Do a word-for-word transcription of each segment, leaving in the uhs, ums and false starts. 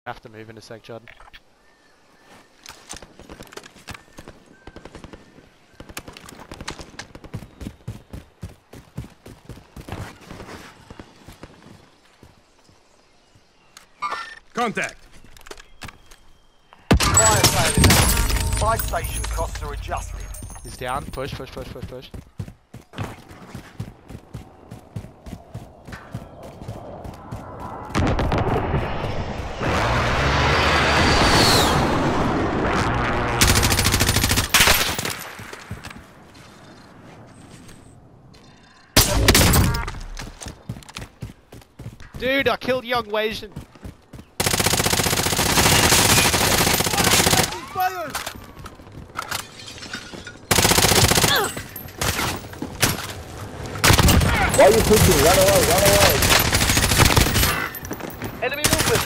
Have to move in a sec, Judd. Contact! Fire sale is out. Buy station costs are adjusted. He's down. Push, push, push, push, push. Dude, I killed YungWasian. Why are you pushing? Run away, run away. Enemy movement.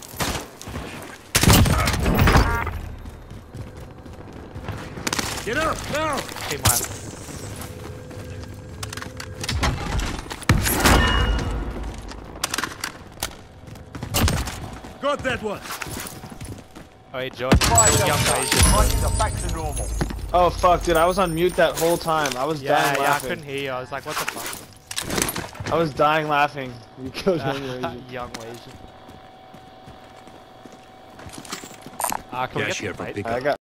Get up, now! Team lap. Got that one! Oh, hey, Jordan. Fire Killed sale YungWasian. prices are back to normal. Oh fuck, dude, I was on mute that whole time. I was Yeah, dying yeah, I laughing. couldn't hear you. I was like, what the fuck? I was dying laughing. You killed YungWasian. YungWasian. Ah, can we Cash get here the for plate? pickup. I got